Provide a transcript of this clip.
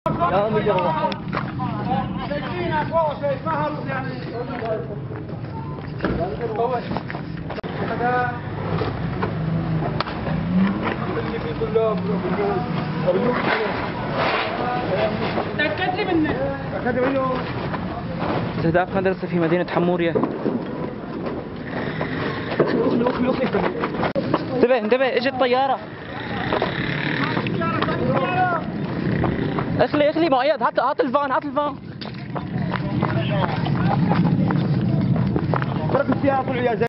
يا امي والله. استهداف مدرسة في مدينة حمورية. انتبه انتبه، اجت طيارة. اخلي مؤيد، هات الفان، هات الفان. ترك السيارة طلعوا يا زلمة.